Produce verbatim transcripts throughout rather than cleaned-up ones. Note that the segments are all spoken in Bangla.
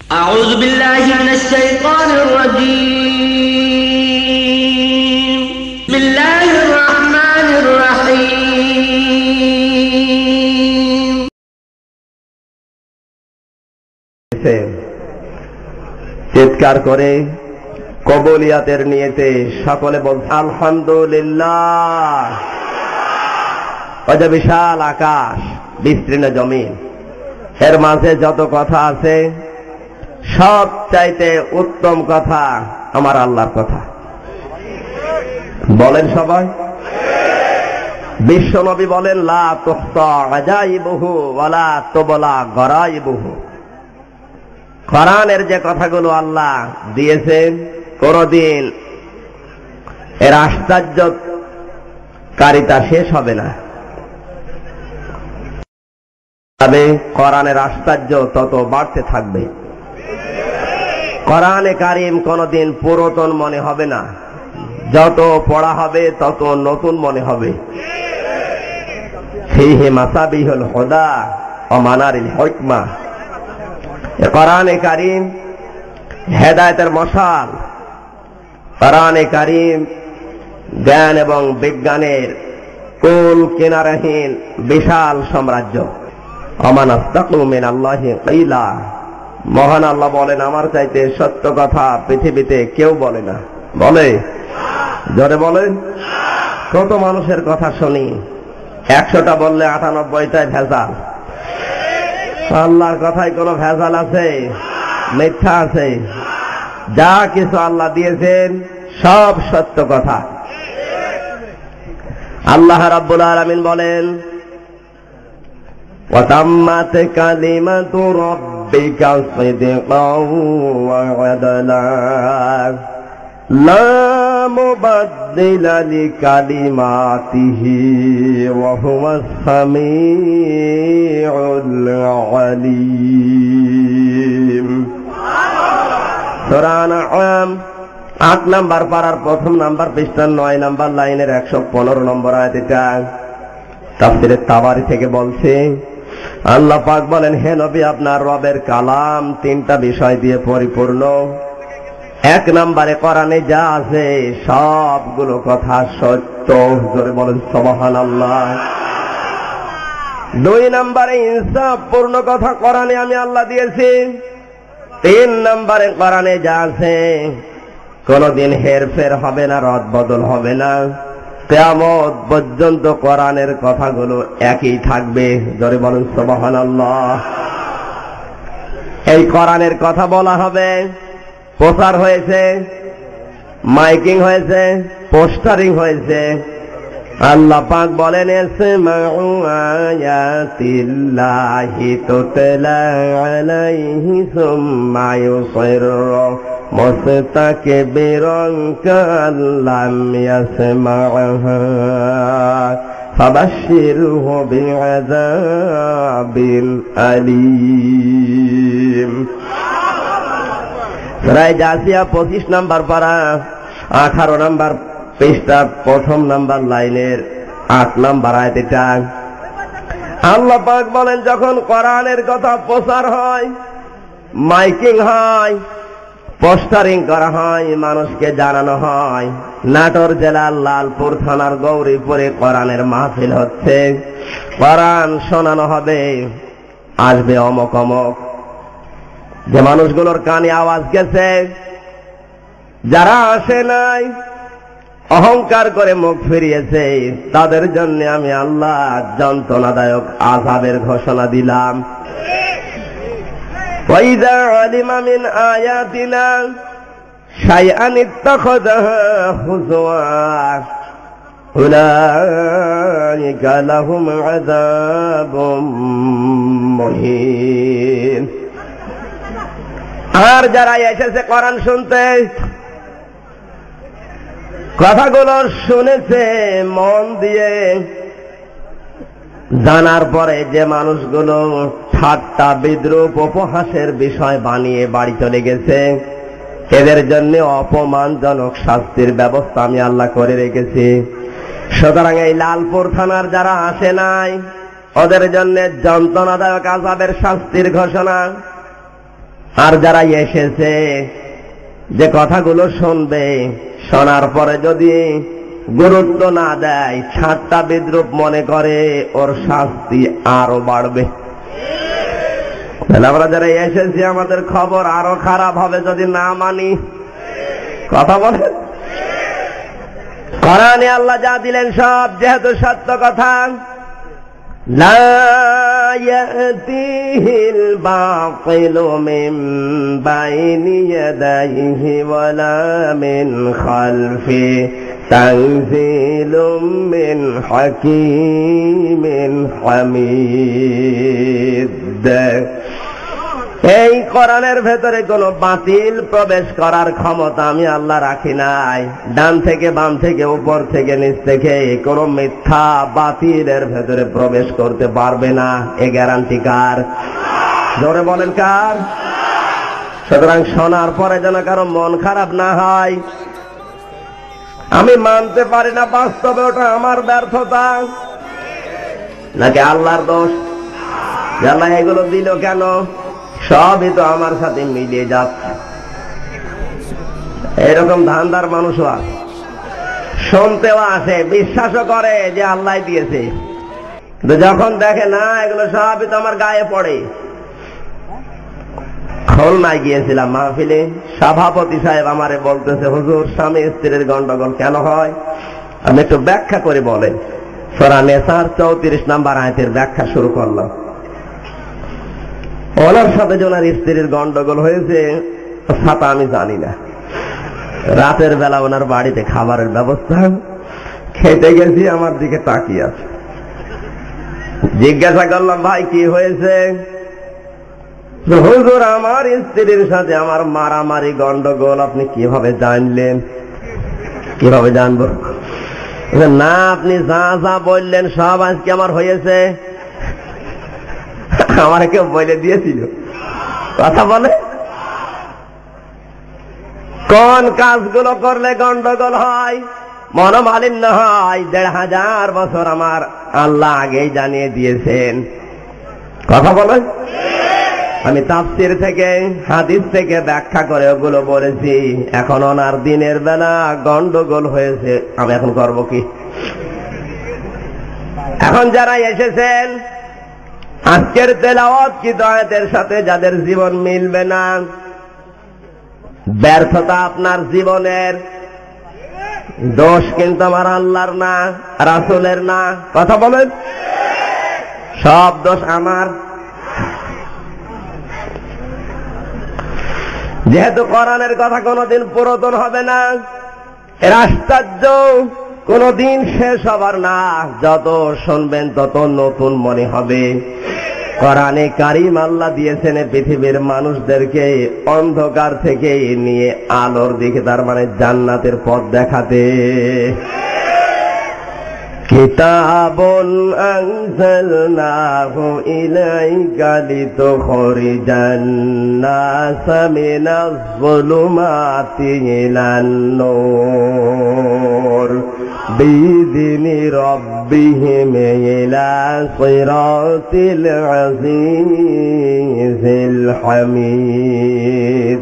أعوذ بالله من الشيطان الرجيم بسم الله الرحمن الرحيم চিৎকার করে কবুলিয়াতের নিয়তে সকলে বলছে আলহামদুলিল্লাহ। ওই যে বিশাল আকাশ, বিস্তীর্ণ জমিন, এর মাঝে যত কথা আছে সব চাইতে উত্তম কথা আমার আল্লাহর কথা। বলেন সবাই। বিশ্বনবী বলেন লা তুহসা আজাইবুহু ওয়ালা তুবলা গরাইবুহু। কোরআনের যে কথাগুলো আল্লাহ দিয়েছেন কোনদিন এর আশ্চর্যকারিতা শেষ হবে না, তবে কোরআনের আশ্চর্য তত বাড়তে থাকবে। কোরআনে কারীম কোনদিন পুরাতন মনে হবে না, যত পড়া হবে তত নতুন মনে হবে। ফীহি মাসাবিহুল হুদা ওয়া মানারিল হিকমা। কোরআনে কারীম হেদায়েতের মশাল, কোরআনে কারীম জ্ঞান এবং বিজ্ঞানের কুল কিনারাহীন বিশাল সাম্রাজ্য। আমান আস্তাকু মিনাল্লাহি কিলা। মহান আল্লাহ বলেন আমার চাইতে সত্য কথা পৃথিবীতে কেউ বলে না। বলে? জোরে বলেন। কত মানুষের কথা শুনি, একশোটা বললে আটানব্বইটায় ভেজাল। আল্লাহর কথায় কোনো ভেজাল আছে? মিথ্যা আছে? যা কিছু আল্লাহ দিয়েছেন সব সত্য কথা। আল্লাহ রাব্বুল আলামিন বলেন وَتَمَّتْ كَلِمَةُ رَبِّكَ صِدْقًا وَعَدْلًا لَا مُبَدِّلَ لِكَلِمَاتِهِ وَهُوَ السَّمِيعُ الْعَلِيمُ। সূরা আনআম আট নাম্বার পারার প্রথম নাম্বার পৃষ্ঠার নয় নাম্বার লাইনের একশো পনেরো নম্বর আয়াত। এটা তাফসীরে তাবারী থেকে বলছে, আল্লাহ পাক বলেন হে নবী আপনার রবের কালাম তিনটা বিষয় দিয়ে পরিপূর্ণ। এক নম্বরে কোরআনে যা আছে সবগুলো কথা সত্য। জোরে বলেন সুবহানাল্লাহ। দুই নম্বরে ইনসাফ পূর্ণ কথা কোরআনে আমি আল্লাহ দিয়েছি। তিন নম্বরে কোরআনে যা আছে কোনদিন হেরফের হবে না, রদ বদল হবে না, কিয়ামত পর্যন্ত কোরআনের কথাগুলো একই থাকবে। জোরে বলেন সুবহানাল্লাহ। এই কোরআনের কথা বলা হবে, প্রচার হয়েছে, মাইকিং হয়েছে, পোস্টারিং হয়েছে। আল্লাহ পাক বলেন ইসমাউ আয়াতিল্লাহি তুতলা আলাইহি সুম্মা ইউসিরু মুস্তাকবিরান কাল্লাম ইয়াসমাউহা ফাবাশশিরহু বিআযাবিন আলীম। সূরা জাসিয়া পঁচিশ নাম্বার পারা আঠারো নাম্বার পৃষ্ঠা প্রথম নাম্বার লাইনের আট নাম্বার আয়াত। এটা আল্লাহ পাক বলেন যখন কোরআনের কথা প্রচার হয়, মাইকিং হয়, পোস্টারিং করা হয়, মানুষকে জানানো হয় নাটোর জেলার লালপুর থানার গৌরীপুরে কোরআনের মাহফিল হচ্ছে, কোরআন শোনানো হবে, আসবে অমক অমক। যে মানুষগুলোর কানে আওয়াজ গেছে, যারা আসে নাই, অহংকার করে মুখ ফিরিয়েছে, তাদের জন্য আমি আল্লাহ যন্ত্রণাদায়ক আযাবের ঘোষণা দিলাম। وَإِذَا عَلِمَ مِنْ آيَاتِنَا شَيْئًا اتَّخَذَهُ هُزُوًا أُولَئِكَ لَهُمْ عَذَابٌ مُهِينٌ। আর যারা এসেছে কোরআন শুনতে, কথাগুলো শুনেছে মন দিয়ে, জানার পরে যে মানুষগুলো ঠাট্টা বিদ্রুপ উপহাসের বিষয় বানিয়ে বাড়ি চলে গেছে, এদের জন্য অপমানজনক শাস্তির ব্যবস্থা আমি আল্লাহ করে রেখেছি। সুতরাং এই লালপুর থানার যারা আসে নাই, ওদের জন্য যন্ত্রণাদায়ক আযাবের শাস্তির ঘোষণা। আর যারা এসেছে যে কথাগুলো শুনবে, শোনার পরে যদি গুরুত্ব না দেয়, ঠাট্টা বিদ্রুপ মনে করে, ওর শাস্তি আরো বাড়বে। আমরা যারা এসেছি আমাদের খবর আরো খারাপ হবে যদি না মানি। কথা বলে কোরআনে আল্লাহ যা দিলেন সব যেহেতু সত্য কথা। লা ইয়াতিহিল বাতিলু মিন বাইনি ইয়াদাইহি ওয়ালা মিন খালফি তানজিলুম মিন হাকীমিন হামিদ। এই কোরআনের ভেতরে কোনো বাতিল প্রবেশ করার ক্ষমতা আমি আল্লাহ রাখি নাই। ডান থেকে বাম থেকে উপর থেকে নিচ থেকে কোনো মিথ্যা বাতিলের ভেতরে প্রবেশ করতে পারবে না। এ গ্যারান্টি কার? জোরে বলেন কার? সুতরাং শোনার পরে যেন কারো মন খারাপ না হয়। আমি মানতে পারি না, বাস্তবে ওটা আমার ব্যর্থতা নাকি আল্লাহর দোষ? আল্লাহ এগুলো দিল কেন? সবই তো আমার সাথে মিলিয়ে যাচ্ছে। এরকম ধান্দার মানুষও আছে, শুনতেও আসে, বিশ্বাসও করে যে আল্লাহ দিয়েছে, কিন্তু যখন দেখে না এগুলো সবই তো আমার গায়ে পড়ে। খুলনায় গিয়েছিলাম মাহফিলে, সভাপতি সাহেব আমারে বলতেছে, হুজুর স্বামী স্ত্রীর গন্ডগোল কেন হয় আমি একটু ব্যাখ্যা করে বলেন। সূরা নিসার চৌত্রিশ নাম্বার আয়াতের ব্যাখ্যা শুরু করলাম। ওনার সাথে যে ওনার স্ত্রীর গন্ডগোল হয়েছে সাথে আমি জানি না। রাতের বেলা ওনার বাড়িতে খাবারের ব্যবস্থা, খেতে গেছি, আমার দিকে তাকিয়ে আছে। জিজ্ঞাসা করলাম, ভাই কি হয়েছে? হুজুর আমার স্ত্রীর সাথে আমার মারামারি গন্ডগোল। আপনি কিভাবে জানলেন? কিভাবে জানবো না, আপনি যা যা বললেন সব আজকে আমার হয়েছে। আমার কেউ বলে দিয়েছিল? কথা বলে কোন কাজগুলো করলে গন্ডগোল হয়, মনোমালিন্য হয়? দেড় হাজার বছর আমার আল্লাহ আগেই জানিয়ে দিয়েছেন। কথা বলেন। আমি তাফসীর থেকে হাদিস থেকে ব্যাখ্যা করে ওগুলো বলেছি। এখন ওনার দিনের বেলা গন্ডগোল হয়েছে, আমি এখন করব কি? এখন যারা এসেছেন আজকের তেলাওয়াত কি আয়াতের সাথে যাদের জীবন মিলবে না, ব্যর্থতা আপনার জীবনের, দোষ কিন্তু আমার আল্লাহর না, রাসূলের না। কথা বলেন, সব দোষ আমার। যেহেতু কোরআনের কথা কোনদিন পুরাতন হবে না, এর আশ্চর্য কোনদিন শেষ হবার না, যত শুনবেন তত নতুন মনে হবে। কোরআনে কারীম আল্লাহ দিয়েছেন পৃথিবীর মানুষদেরকে অন্ধকার থেকে নিয়ে আলোর দিকে, তার মানে জান্নাতের পথ দেখাতে। কিতাবুন আনজালনাহু ইলাইকা লিতুখরিজান নাসা মিনাজ যুলুমাতি ইলান নূর বিইذনি রাব্বিহিম ইলা সিরাতিল আজিজিল হামিদ।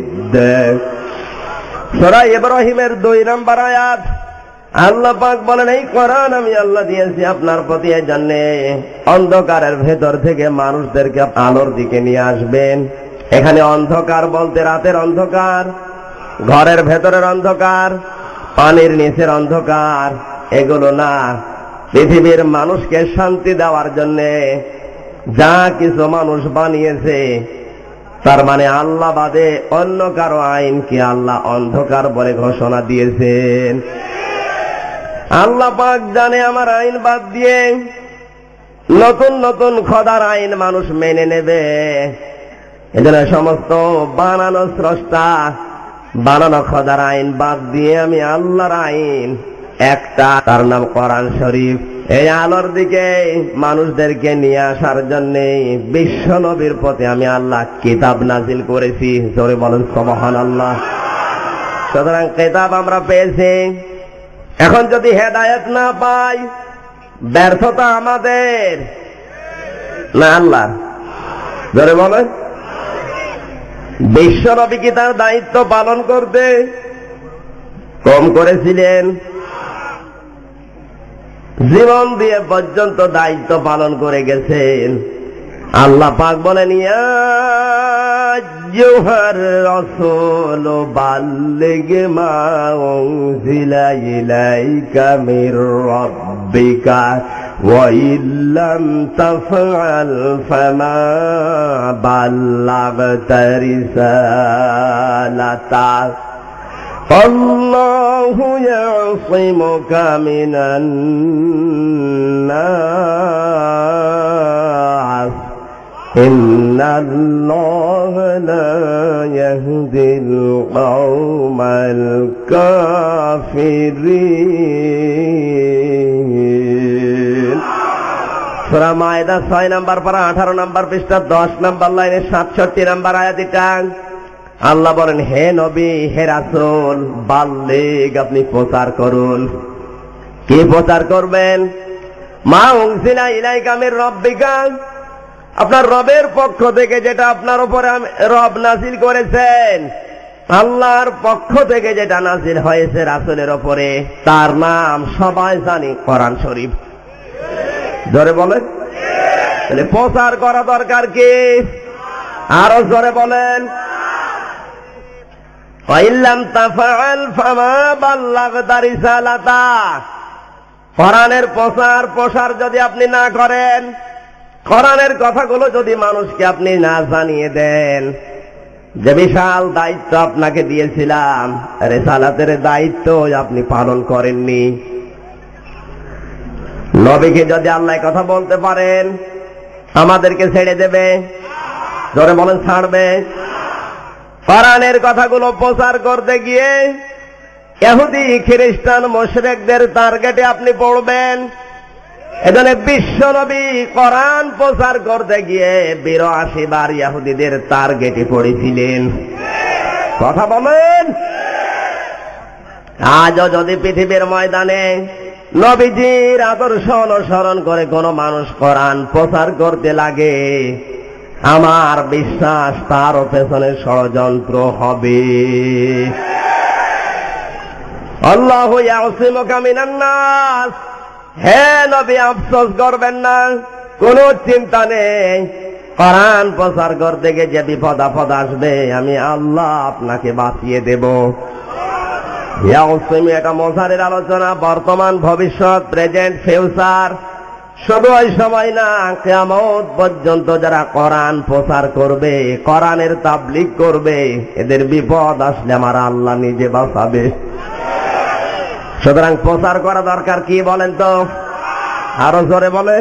সূরা ইব্রাহিমের দুই নম্বর আয়াত। আল্লাহ পাক বলেন, এই কোরআন আমি আল্লাহ দিয়েছি আপনার প্রতি এই জন্যে অন্ধকারের ভেতর থেকে মানুষদেরকে আলোর দিকে নিয়ে আসবেন। এখানে অন্ধকার বলতে রাতের অন্ধকার, ঘরের ভেতরের অন্ধকার, পানির নিচের অন্ধকার, এগুলো না। পৃথিবীর মানুষকে শান্তি দেওয়ার জন্যে যা কিছু মানুষ বানিয়েছে, তার মানে আল্লাহ বাদে অন্য কারো আইনকে আল্লাহ অন্ধকার বলে ঘোষণা দিয়েছেন। আল্লাহ পাক জানে আমার আইন বাদ দিয়ে নতুন নতুন খোদার আইন মানুষ মেনে নেবে। এজন্য সমস্ত বানানো স্রষ্টা বানানো খোদার আইন বাদ দিয়ে আমি আল্লাহর আইন একটা, তার নাম কোরআন শরীফ, এই আলোর দিকে মানুষদেরকে নিয়ে আসার জন্য বিশ্ব নবীর প্রতি আমি আল্লাহ কিতাব নাজিল করেছি। জোরে বলেন সুবহানাল্লাহ। সুতরাং কিতাব আমরা পেয়েছি। এখন যদি হেদায়েত না পাই, ব্যর্থতা আমাদের না আল্লাহ। জোরে বলেন। বিশ্বনবী কি তার দায়িত্ব পালন করতে কম করেছিলেন? জীবন দিয়ে পর্যন্ত দায়িত্ব পালন করে গেছেন। আল্লাহ পাক বলেন, ইয়া আইয়ুহার রাসূল বাল্লিগ মা উনজিলা ইলাইকা মির রাব্বিকা ওয়া ইল্লাম তাফআল ফামা বাল্লাগতা রিসালাতা আল্লাহু ইয়াসিমুকা মিনান নাস ইন্নাল্লাহা লা ইয়াহদিল কওমাল কাফিরিন। সূরা মায়েদা ছয় নম্বর পারা আঠারো নম্বর পৃষ্ঠা দশ নম্বর লাইনে সাতষট্টি নম্বর আয়াতটা আল্লাহ বলেন, হে নবী, হে রাসূল, বাল্লিগ, আপনি প্রচার করুন। কি প্রচার করবেন? মা উনজিলা ইলাইকা মির রাব্বিকা, আপনার রবের পক্ষ থেকে যেটা আপনার উপরে রব নাযিল করেছেন, আল্লাহর পক্ষ থেকে যেটা নাযিল হয়েছে রাসূলের উপরে, তার নাম সবাই জানি কোরআন শরীফ। জোরে বলেন। তাহলে প্রচার করা দরকার কি? আরো জোরে বলেন। ওয়াইল্লাম তাফআল ফামা বাল্লাগতা রিসালাতা, কোরআনের প্রচার প্রসার যদি আপনি না করেন, কোরআনের কথাগুলো যদি মানুষকে আপনি না জানিয়ে দেন, যে বিশাল দায়িত্ব আপনাকে দিয়েছিলাম, রিসালাতের দায়িত্ব আপনি পালন করেননি। নবীকে যদি আল্লাহ কথা বলতে পারেন, আমাদেরকে ছেড়ে দেবে? জোরে বলেন, ছাড়বে? কোরআনের কথাগুলো প্রচার করতে গিয়ে ইহুদি খ্রিস্টান মুশরিকদের টার্গেটে আপনি পড়বেন। এজন্য বিশ্বনবী কোরআন প্রচার করতে গিয়ে বিরাশি বার ইহুদিদের টার্গেটে পড়েছিলেন। কথা বলেন। আজও যদি পৃথিবীর ময়দানে নবীজির আদর্শ অনুসরণ করে কোন মানুষ কোরআন প্রচার করতে লাগে, আমার বিশ্বাস তার পেছনে ষড়যন্ত্র হবে। আল্লাহু ইয়াসিমুকা মিনান নাস, হে নবী, আফসোস করবেন না, কোন চিন্তা নেই। কোরআন প্রচার করতে গিয়ে যে বিপদ আপদ আসবে, আমি আল্লাহ আপনাকে বাঁচিয়ে দেব। ইয়াসিম এটা মজারের আলোচনা, বর্তমান, ভবিষ্যৎ, প্রেজেন্ট, ফিউচার। শুধু ওই সময় না, কিয়ামত পর্যন্ত যারা কোরআন প্রচার করবে, কোরআনের তাবলীগ করবে, এদের বিপদ আসলে আমার আল্লাহ নিজে বাঁচাবে। সুতরাং প্রচার করা দরকার কি বলেন তো? আরো জোরে বলেন।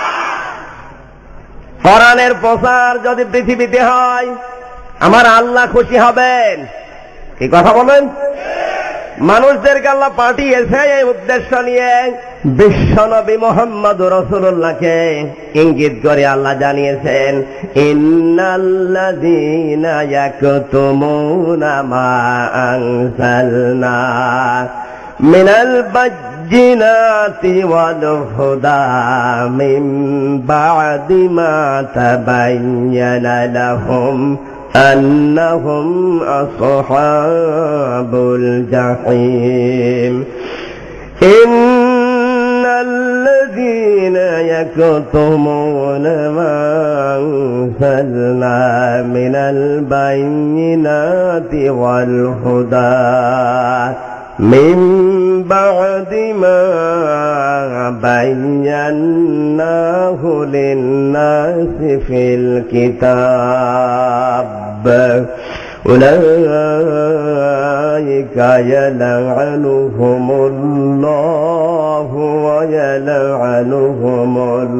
কোরআনের প্রচার যদি পৃথিবীতে হয়, আমার আল্লাহ খুশি হবেন। কি কথা বলেন? মানুষদেরকে আল্লাহ পাঠিয়েছে এই উদ্দেশ্য নিয়ে। বিশ্বনবী মুহাম্মদ রাসূলুল্লাহকে ইঙ্গিত করে আল্লাহ জানিয়েছেন, ইন্নাল্লাযীনা ইয়াকতুমুনা মা আনজালনা মিনাল বায়্যিনাতি ওয়াল হুদা মিন বা'দি মা তাবায়্যানা লাহুম أنهم أصحاب الجحيم إن الذين يكتمون ما أنزلنا من البينات والهدى من بعد ما بيناه للناس في الكتاب أولئك يلعنهم الله ويلعنهم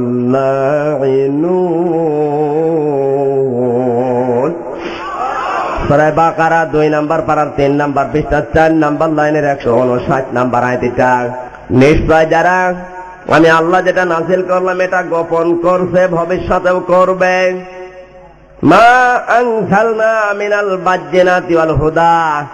اللاعنون। সূরা বাকারা দুই নম্বর পারার তিন নম্বর পৃষ্ঠা চার নম্বর লাইনের একশো উনষাট নম্বর আয়াতটা, নিশ্চয় যারা আমি আল্লাহ যেটা নাযিল করলাম এটা গোপন করছে, ভবিষ্যতেও করবে। মা আনজালনা মিনাল বায়্যিনাতি ওয়াল হুদা,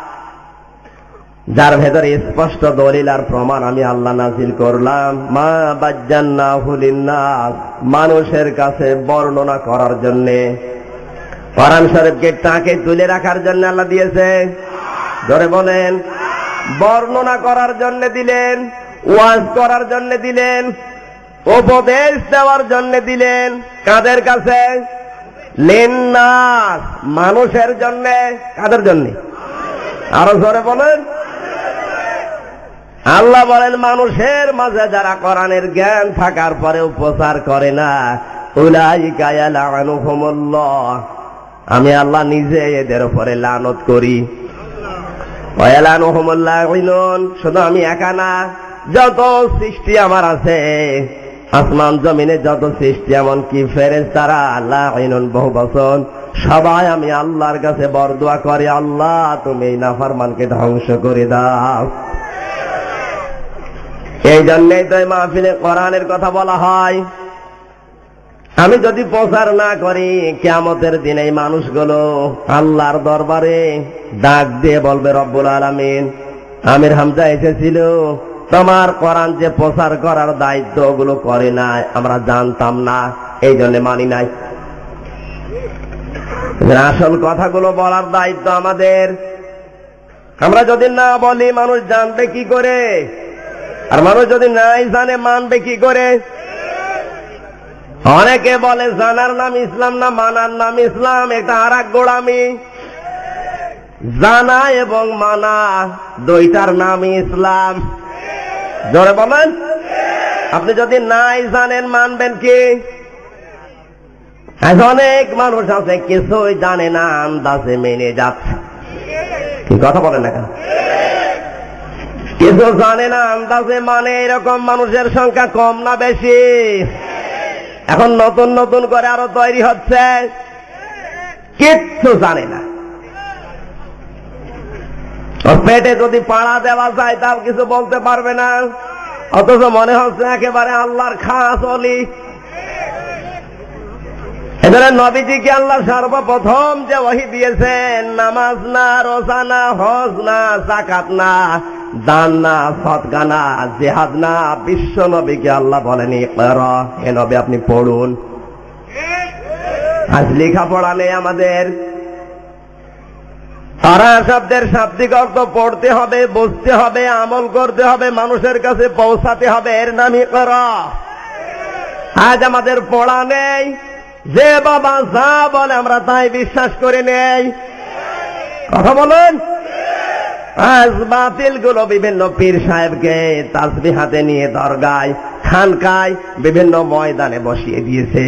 যার ভেতরে স্পষ্ট দলিল আর প্রমাণ আমি আল্লাহ নাযিল করলাম। মা বায়্যানাহু লিন্নাস, মানুষের কাছে বর্ণনা করার জন্যে। কোরআন শরীফকে টাকে তুলে রাখার জন্য আল্লাহ দিয়েছে? ধরে বলেন। বর্ণনা করার জন্য দিলেন, ওয়াজ করার জন্য দিলেন, উপদেশ দেওয়ার জন্য দিলেন। কাদের কাছে? লিন্নাস, মানুষের জন্য। কাদের জন্য? আরো জোরে বলেন। আল্লাহ বলেন মানুষের মাঝে যারা কোরআনের জ্ঞান থাকার পরেও প্রচার করে না, উলাইকা ইয়ালআনুহুমুল্লাহ, আমি আল্লাহ নিজে এদের উপরে লানত করি। ওয়ালানুহুমুল লাঈনুন, শুধু আমি একা না, যত সৃষ্টি আমার আছে, আসমান জমিনে যত সৃষ্টি, এমনকি ফেরেশতারা, লাঈনুন বহু বচন, সবাই আমি আল্লাহর কাছে বরদোয়া করে, আল্লাহ তুমি এই নাফরমানকে ধ্বংস করে দাও। এই জন্যই তো এই মাহফিলে কোরআনের কথা বলা হয়। আমি যদি প্রচার না করি, কিয়ামতের দিন এই মানুষগুলো আল্লাহর দরবারে ডাক দিয়ে বলবে, রব্বুল আলামিন, আমির হামজা এসেছিল, তোমার কোরআন যে প্রচার করার দায়িত্ব ওগুলো করে নাই, আমরা জানতাম না, এই জন্য মানি নাই। আসল কথাগুলো বলার দায়িত্ব আমাদের। আমরা যদি না বলি, মানুষ জানবে কি করে? আর মানুষ যদি নাই জানে, মানবে কি করে? অনেকে বলে জানার নাম ইসলাম না, মানার নাম ইসলাম। এটা আর এক গোড়ামি। জানা এবং মানা দুইটার নামই ইসলাম। জোরে বলেন। আপনি যদি নাই জানেন, মানবেন কি? আজ অনেক মানুষ আছে কিছুই জানে না, আন্দাজে মেনে যাচ্ছে। কি কথা বলেন না কেন? কিছু জানে না, আন্দাজে মানে, এরকম মানুষের সংখ্যা কম না বেশি? এখন নতুন নতুন করে আরো তৈরি হচ্ছে, কিচ্ছু জানে না। ওর পেটে যদি পাড়া দেওয়া যায়, তাও কিছু বলতে পারবে না, অথচ মনে হচ্ছে একেবারে আল্লাহর খাস ওলি। এদের নবীজিকে আল্লাহ সর্বপ্রথম যে ওহী দিয়েছেন, নামাজ না, রোজা না, হজ না, যাকাত না, দান না, সদকা না, জিহাদ না, বিশ্ব নবীকে আল্লাহ বলেন, ইকরা, হে নবী আপনি পড়ুন। আজ লেখাপড়া নেই আমাদের। তারা শব্দের শাব্দিক অর্থ পড়তে হবে, বুঝতে হবে, আমল করতে হবে, মানুষের কাছে পৌঁছাতে হবে, এর নাম ইকরা। আজ আমাদের পড়া নেই, যে বাবা যা বলে আমরা তাই বিশ্বাস করে নেই। কথা বলেন। আজ বাতিল গুলো বিভিন্ন পীর সাহেবকে তাসবিহ হাতে নিয়ে দরগায়, খানকায়, বিভিন্ন ময়দানে বসিয়ে দিয়েছে।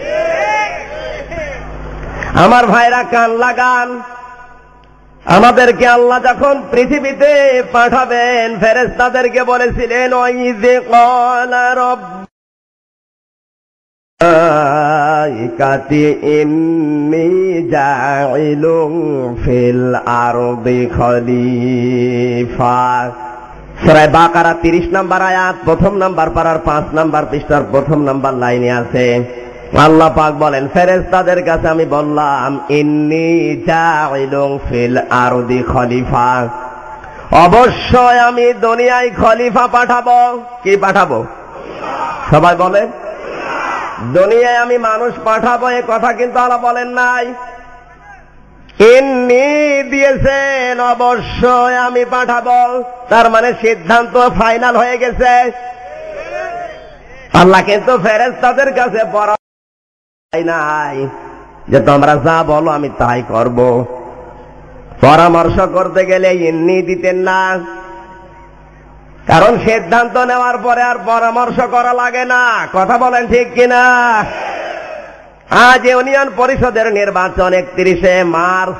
আমার ভাইরা কান লাগান। আমাদেরকে আল্লাহ যখন পৃথিবীতে পাঠাবেন, ফেরেশতাদেরকে বলেছিলেন, ওয়াইযে ক্বালা রাব্বুকাতি ইন্নী জাইলুন ফিল আরদি খলিফা। সূরা বাকারা তিরিশ নম্বর আয়াত, প্রথম নাম্বার পারার পাঁচ নাম্বার পৃষ্ঠার প্রথম নাম্বার লাইনে আছে। আল্লাহ পাক বলেন, ফেরেশতাদের কাছে আমি বললাম, ইন্নী জাইলুন ফিল আরদি খলিফা, অবশ্যই আমি দুনিয়ায় খলিফা পাঠাবো। কি পাঠাবো? সবাই বলেন। দুনিয়ায় আমি মানুষ পাঠাবো, এ কথা কিন্তু আল্লাহ বলেন নাই। ইন্নী দিয়েছেন, অবশ্যই আমি পাঠাবো। তার মানে সিদ্ধান্ত ফাইনাল হয়ে গেছে। আল্লাহ কিন্তু ফেরেশতাদের কাছে পরামর্শ নাই যে তোমরা যা বলো আমি তাই করব। পরামর্শ করতে গেলে ইন্নী দিতেন না, কারণ সিদ্ধান্ত নেওয়ার পরে আর পরামর্শ করা লাগে না। কথা বলেন ঠিক কিনা? আজ ইউনিয়ন পরিষদের নির্বাচন একত্রিশে মার্চ।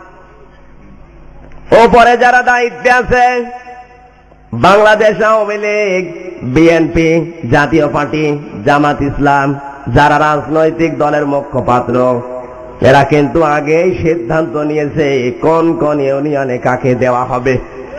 ওপরে যারা দায়িত্বে আছে, বাংলাদেশ আওয়ামী লীগ, বিএনপি, জাতীয় পার্টি, জামাত ইসলাম, যারা রাজনৈতিক দলের মুখপাত্র, এরা কিন্তু আগেই সিদ্ধান্ত নিয়েছে কোন কোন ইউনিয়নে কাকে দেওয়া হবে।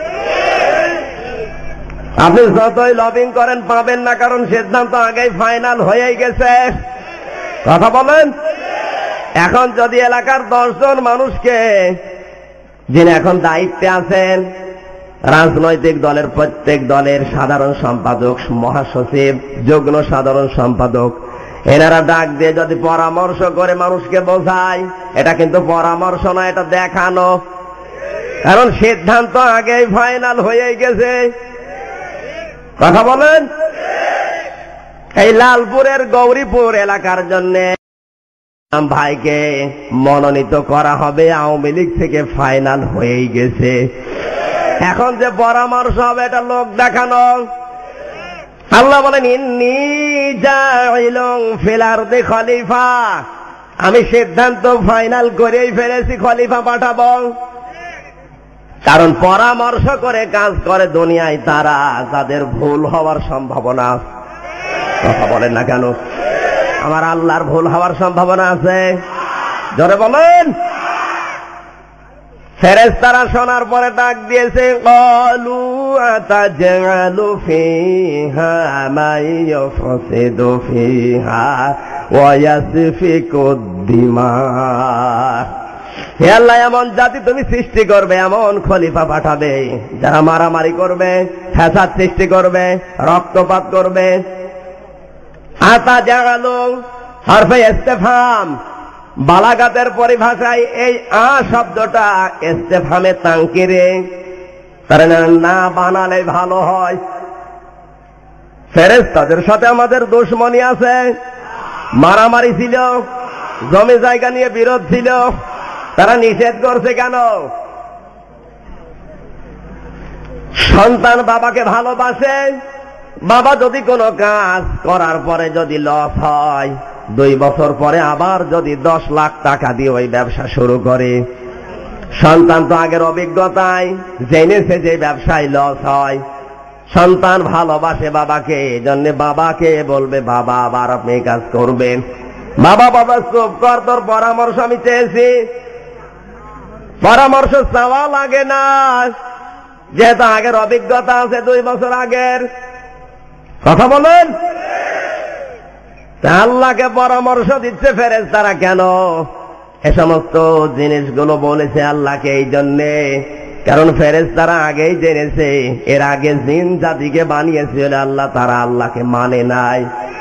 আপনি যতই লবিং করেন পাবেন না, কারণ সিদ্ধান্ত আগেই ফাইনাল হয়েই গেছে। কথা বলেন। এখন যদি এলাকার দশজন মানুষকে, যিনি এখন দায়িত্বে আছেন, রাজনৈতিক দলের প্রত্যেক দলের সাধারণ সম্পাদক, মহাসচিব, যুগ্ম সাধারণ সম্পাদক, এনারা ডাক দিয়ে যদি পরামর্শ করে মানুষকে বোঝায়, এটা কিন্তু পরামর্শ না, এটা দেখানো। কারণ সিদ্ধান্ত আগেই ফাইনাল হয়ে গেছে। কথা বলেন। এই লালপুরের গৌরীপুর এলাকার জন্য ভাইকে মনোনীত করা হবে, আওয়ামী লীগ থেকে ফাইনাল হয়েই গেছে। এখন যে পরামর্শ হবে এটা লোক দেখানো। আল্লাহ বলেন ইন্নী জাইলুন ফিল আরদি খলিফা, আমি সিদ্ধান্ত ফাইনাল করেই ফেলেছি, খলিফা পাঠাবো। কারণ পরামর্শ করে কাজ করে দুনিয়ায় তারা, যাদের ভুল হওয়ার সম্ভাবনা। কথা বলেন না কেন? আমার আল্লাহর ভুল হওয়ার সম্ভাবনা আছে? জোরে বলেন। ফেরেশতারা শোনার পরে ডাক দিয়েছে, ক্বালু আতাজআলু ফীহা মান ইউফসিদু ফীহা ওয়া ইয়াসফিকুদ দিমা। হে আল্লাহ, এমন জাতি তুমি সৃষ্টি করবে, এমন খলিফা পাঠাবে যারা মারামারি করবে, ফ্যাসাদ সৃষ্টি করবে, রক্তপাত করবে। আতাজআলু হরফে ইস্তেফহাম, বালাগাতের পরিভাষায় এই আ শব্দটা ইস্তেফহামে তানকিরে, তারা না বানালে ভালো হয়। ফেরেশতাদের সাথে আমাদের দুশমনি আছে, মারামারি ছিল, জমি জায়গা নিয়ে বিরোধ ছিল, তারা নিষেধ করছে কেন? সন্তান বাবাকে ভালোবাসে, বাবা যদি কোনো কাজ করার পরে যদি লস হয়, দুই বছর পরে আবার যদি দশ লাখ টাকা দিয়ে ওই ব্যবসা শুরু করে, সন্তান তো আগের অভিজ্ঞতায় জেনেছে যে ব্যবসায় লস হয়। সন্তান ভালোবাসে বাবাকে, এই জন্য বাবাকে বলবে বাবা আবার আপনি কাজ করবেন। বাবা বাবা চুপ কর, তোর পরামর্শ আমি চেয়েছি। পরামর্শ চাওয়া লাগে না, যেহেতু আগের অভিজ্ঞতা আছে দুই বছর আগের। কথা বলেন। আল্লাহকে পরামর্শ দিচ্ছে ফেরেশতারা কেন? এ সমস্ত জিনিসগুলো বলেছে আল্লাহকে এই জন্যে, কারণ ফেরেশতারা আগেই জেনেছে এর আগে জিন জাতিকে বানিয়েছিল আল্লাহ, তারা আল্লাহকে মানে নাই।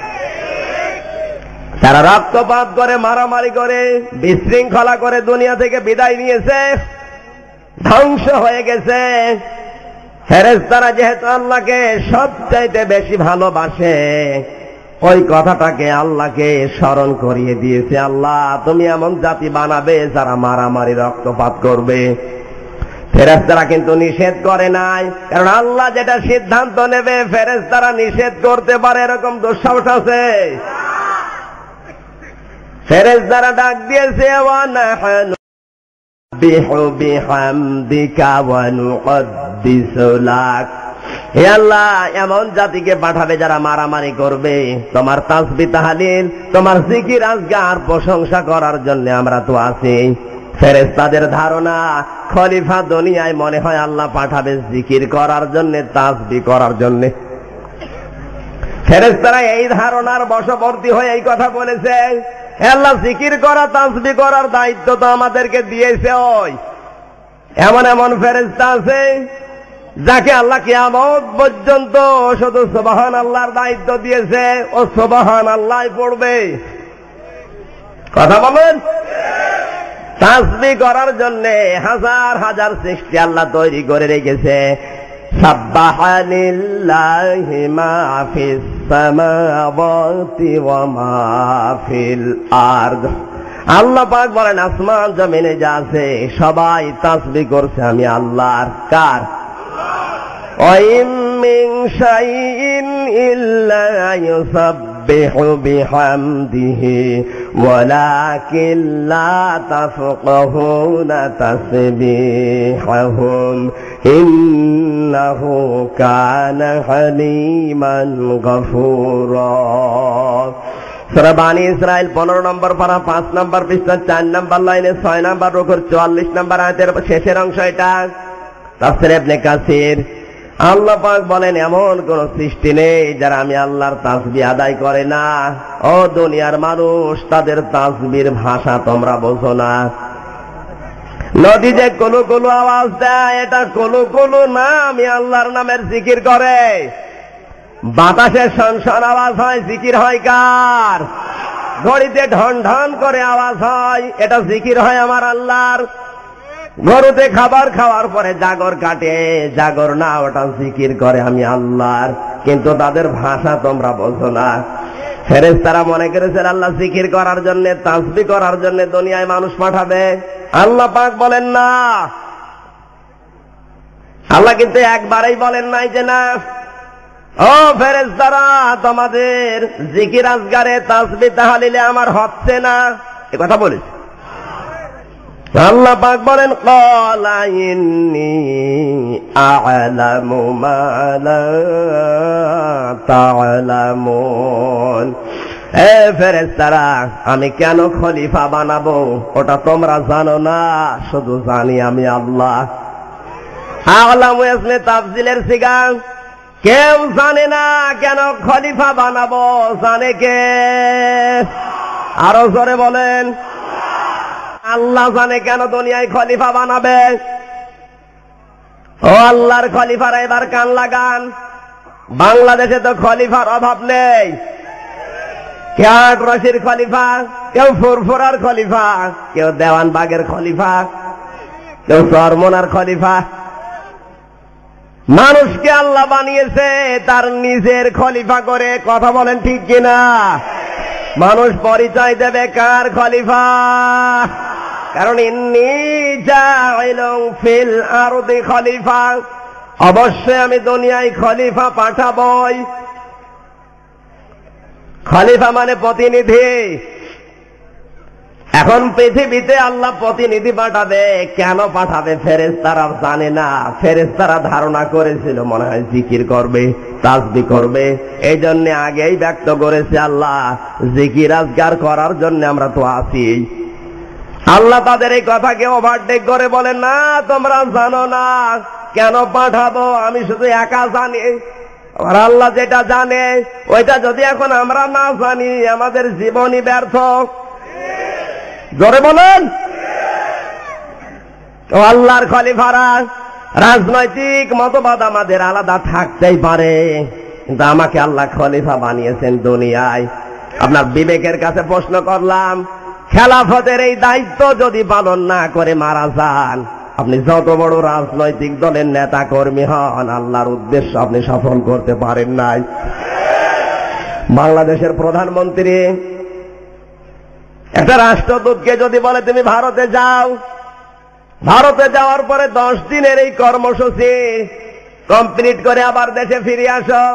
তারা রক্তপাত করে, মারামারি করে, বিশৃঙ্খলা করে দুনিয়া থেকে বিদায় নিয়েছে, ধ্বংস হয়ে গেছে। ফেরেশতারা যেহেতু আল্লাহকে সবচাইতে বেশি ভালোবাসে, ওই কথাটাকে আল্লাহকে স্মরণ করিয়ে দিয়েছে। আল্লাহ তুমি এমন জাতি বানাবে যারা মারামারি রক্তপাত করবে। ফেরেশতারা কিন্তু নিষেধ করে নাই, কারণ আল্লাহ যেটা সিদ্ধান্ত নেবে ফেরেশতারা নিষেধ করতে পারে এরকম দুঃসাহস আছে? ফেরেশতারা ডাক দিয়েছে, ওয়া নাহনু বিহামদিকা ওয়া নুকদ্দিসু লাক। হে আল্লাহ, এমন জাতিকে পাঠাবে যারা মারামারি করবে, তোমার তাসবিহ তাহলিল, তোমার জিকির আজগার প্রশংসা করার জন্য আমরা তো আছি। ফেরেশতাদের ধারণা খলিফা দুনিয়ায় মনে হয় আল্লাহ পাঠাবে জিকির করার জন্য, তাসবিহ করার জন্য। ফেরেশতারা এই ধারণার বশবর্তী হয়ে এই কথা বলেছে, আল্লাহ জিকির করা, তাসবিহ করার দায়িত্ব তো আমাদেরকে দিয়েছে। ওই এমন এমন ফেরেশতা আছে যাকে আল্লাহ কিয়ামত পর্যন্ত শুধু সুবহান আল্লাহর দায়িত্ব দিয়েছে, ও সুবহান আল্লাহ পড়বে। কথা বলেন। তাসবিহ করার জন্য হাজার হাজার সৃষ্টি আল্লাহ তৈরি করে রেখেছে। সাব্বাহা লিল্লাহি মা ফিস সামাওয়াতি ওয়া মা ফিল আরদ। আল্লাহ পাক বলেন আসমান জমিনে যা আছে সবাই তাসবিহ করছে আমি আল্লাহর। কার? ওয়াইম মিন শাইইন ইল্লা ইউসাব্বিহু বিহামদিহি ওয়ালাকিন লা তাফকাহুনা তাসবিহাহুম ইন্নাহু কানা হালিমান গফুরা। সূরা বানী ইসরাইল পনেরো নম্বর পারা পাঁচ নম্বর পৃষ্ঠা চার নম্বর লাইনে ছয় নম্বর রুকুর চুয়াল্লিশ নম্বর আয়াতের শেষের অংশ এটা। তাফসীর ইবনে কাসির। আল্লাহ পাক বলেন এমন কোন সৃষ্টি নেই যারা আমি আল্লাহর তাসবিহ আদায় করে না। ও দুনিয়ার মানুষ, তাদের তাসবিহর ভাষা তোমরা বোঝো না। নদী যে কুলু কুলু আওয়াজ দেয়, এটা কুলু কুলু না, আমি আল্লাহর নামের জিকির করে। বাতাসের শনশন আওয়াজ হয়, জিকির হয় কার? ঘড়িতে ঢন ঢন করে আওয়াজ হয়, এটা জিকির হয় আমার আল্লাহর। গরুতে খাবার খাওয়ার পরে জাগর কাটে, জাগর না, ওটা জিকির করে আমি আল্লাহর। কিন্তু তাদের ভাষা তোমরা বোঝো না। ফেরেশতারা মনে করেছেন আল্লাহ জিকির করার জন্য, তাসবিহ করার জন্য দুনিয়ায় মানুষ পাঠাবে। আল্লাহ পাক বলেন না। আল্লাহ কিন্তু একবারেই বলেন নাই যে না, ও ফেরেশতারা তোমাদের জিকির আজগারে তাসবিহ তাহলিলে আমার হচ্ছে না, এ কথা বলেছে। আল্লাহ পাক বলেন ক্বালা ইন্নী আ'লামু মা লা তা'লামুন। এ ফেরেশতারা আমি কেন খলিফা বানাবো ওটা তোমরা জানো না, শুধু জানি আমি আল্লাহ। আ'লামু ইসমে তাফজিলের সিগা, কেউ জানে না কেন খলিফা বানাবো, জানে কে? আরো জোরে বলেন। আল্লাহ জানে কেন দুনিয়ায় খলিফা বানাবে। ও আল্লাহর খলিফারা এবার কান লাগান। বাংলাদেশে তো খলিফার অভাব নেই। কেউ আটরশির খলিফা, কেউ ফুরফুরার খলিফা, কেউ দেওয়ানবাগের খলিফা, কেউ চরমনার খলিফা। মানুষকে আল্লাহ বানিয়েছে তার নিজের খলিফা করে, কথা বলেন ঠিক কিনা? মানুষ পরিচয় দেবে কার খলিফা? কারণ ইন্নী জাইলুন ফিল আরদি খলিফা, অবশ্যই আমি দুনিয়ায় খলিফা পাঠাবই। খলিফা মানে প্রতিনিধি। এখন পৃথিবীতে আল্লাহ প্রতিনিধি পাঠাবে, কেন পাঠাবে ফেরেশতারা জানে না। ফেরেশতারা ধারণা করেছিল মনে হয় জিকির করবে, তাসবিহ করবে, এই জন্য আগেই ব্যক্ত করেছে আল্লাহ জিকির আজগার করার জন্য আমরা তো আছি। আল্লাহ তাদের এই কথাকে ওভারটেক করে বলেন না তোমরা জানো না কেন পাঠাবো, আমি শুধু একা জানি। আর আল্লাহ যেটা জানে ওইটা যদি এখন আমরা না জানি আমাদের জীবনই ব্যর্থ। জোরে বলেন। তো আল্লাহর খলিফারা, রাজনৈতিক মতবাদ আমাদের আলাদা থাকতেই পারে, কিন্তু আমাকে আল্লাহ খলিফা বানিয়েছেন দুনিয়ায়। আপনার বিবেকের কাছে প্রশ্ন করলাম, খেলাফতের এই দায়িত্ব যদি পালন না করে মারা যান, আপনি যত বড় রাজনৈতিক দলের নেতা কর্মী হন, আল্লাহর উদ্দেশ্য আপনি সফল করতে পারেন নাই। বাংলাদেশের প্রধানমন্ত্রী একটা রাষ্ট্রদূতকে যদি বলে তুমি ভারতে যাও, ভারতে যাওয়ার পরে দশ দিনের এই কর্মসূচি কমপ্লিট করে আবার দেশে ফিরে আসো,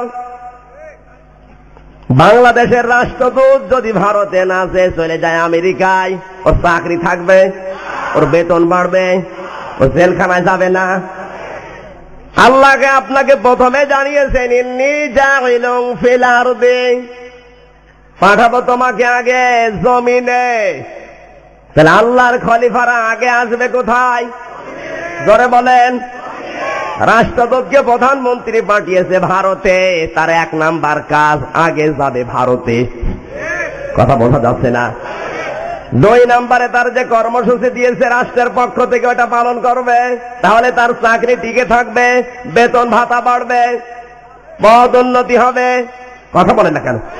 বাংলাদেশের রাষ্ট্রদূত যদি ভারতে না যেয়ে চলে যায় আমেরিকায়, ওর চাকরি থাকবে, ওর বেতন বাড়বে, ও জেলখানায় যাবে না? আল্লাহকে আপনাকে প্রথমে জানিয়েছেন ইন্নী জাইলুন ফিল আরদি, পাঠাবো তোমাকে আগে জমিনে। তাহলে আল্লাহর খলিফারা আগে আসবে কোথায়? জোরে বলেন। রাষ্ট্রদূতকে প্রধানমন্ত্রী পাঠিয়েছে ভারতে, তার এক নাম্বার কাজ আগে যাবে ভারতে। কথা বোঝা যাচ্ছে না? দুই নম্বরে তার যে কর্মসূচি দিয়েছে রাষ্ট্রের পক্ষ থেকে ওটা পালন করবে, তাহলে তার চাকরি টিকে থাকবে, বেতন ভাতা বাড়বে, পদোন্নতি হবে। কথা বলেন না কেন?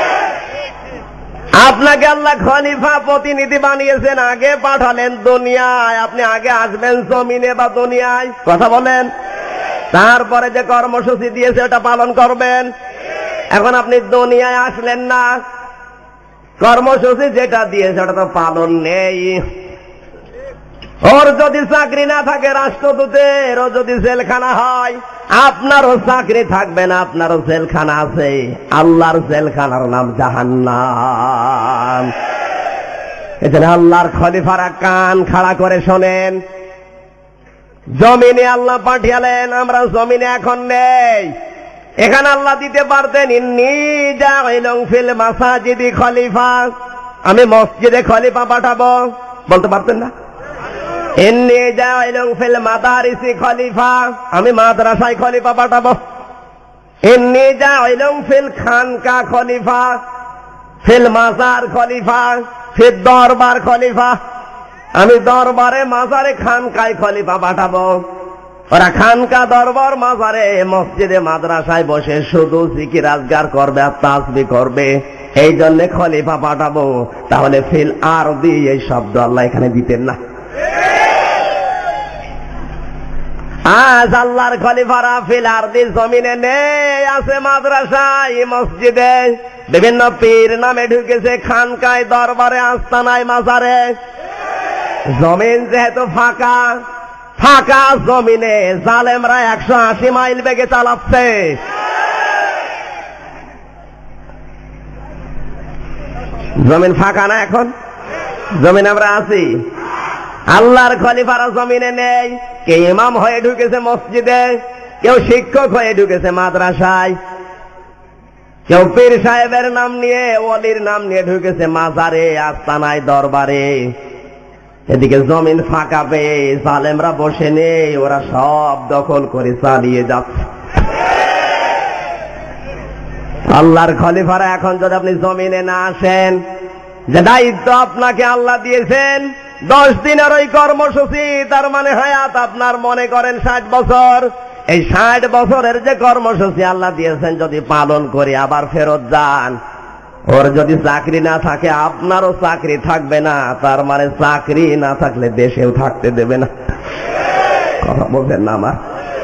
আপনাকে আল্লাহ খলিফা প্রতিনিধি বানিয়েছেন, আগে পাঠালেন দুনিয়ায়, আপনি আগে আসবেন জমিনে বা দুনিয়ায়। কথা বলেন। তারপরে যে কর্মসূচি দিয়েছে ওটা পালন করবেন। এখন আপনি দুনিয়ায় আসলেন না, কর্মসূচি যেটা দিয়েছে ওটা তো পালন নেই। ওর যদি চাকরি না থাকে রাষ্ট্রদূতের, ও যদি জেলখানা হয়, আপনারও চাকরি থাকবে না, আপনারও জেলখানা আছে। আল্লাহর জেলখানার নাম জাহান্নাম। এজন্য আল্লাহর খলিফারা কান খাড়া করে শোনেন। জমিনে আল্লাহ পাঠিয়ালেন, আমরা জমিনে এখন নেই। এখানে আল্লাহ দিতে পারতেন ইন্নী জাইলুন ফিল মাসাজিদি খলিফা, আমি মসজিদে খলিফা পাঠাবো, বলতে পারতেন না? ইন্নী জাইলুন ফিল মাদারিসি খলিফা, আমি মাদ্রাসায় খলিফা পাঠাবো। ইন্নী জাইলুন ফিল খানকা খলিফা, ফিল মাজার খলিফা, ফিল দরবার খলিফা, আমি দরবারে মাজারে খানকায় খলিফা পাঠাবো। ওরা খানকা দরবার মাজারে মসজিদে মাদ্রাসায় বসে শুধু জিকির আজগার করবে আর তাসবিহ করবে। এই জন্য খলিফা পাঠাবো। তাহলে ফিল আরদি এই শব্দ আল্লাহ এখানে দিতেন না। আজ আল্লাহর খলিফারা ফিল আরদি জমিনে নেই, আছে মাদ্রাসায়, মসজিদে, বিভিন্ন পীর নামে ঢুকেছে, খানকায়, দরবারে, আস্তানায়, মাজারে। জমিন যেহেতু ফাঁকা, ফাঁকা জমিনে জালেমরা একশো আশি মাইল বেগে চালাচ্ছে। জমিন ফাঁকা না এখন? জমিন আমরা আছি। আল্লাহর খলিফারা জমিনে নেই। কে ইমাম হয়ে ঢুকেছে মসজিদে, কেউ শিক্ষক হয়ে ঢুকেছে মাদ্রাসায়, কেউ পীর সাহেবের নাম নিয়ে, ওলির নাম নিয়ে ঢুকেছে মাজারে, আস্তানায়, দরবারে। এদিকে জমিন ফাঁকা পেয়ে জালেমরা বসে নেই, ওরা সব দখল করে চালিয়ে যাচ্ছে। আল্লাহর খলিফারা এখন যদি আপনি জমিনে না আসেন, যে দায়িত্ব আপনাকে আল্লাহ দিয়েছেন, দশ দিনের ওই কর্মসূচি, তার মানে হায়াত আপনার মনে করেন ষাট বছর। এই ষাট বছরের যে কর্মসূচি আল্লাহ দিয়েছেন যদি পালন করে আবার ফেরত যান, ওর যদি চাকরি না থাকে আপনারও চাকরি থাকবে না। তার মানে চাকরি না থাকলে দেশেও থাকতে দেবে না। কথা বলছেন না আমার?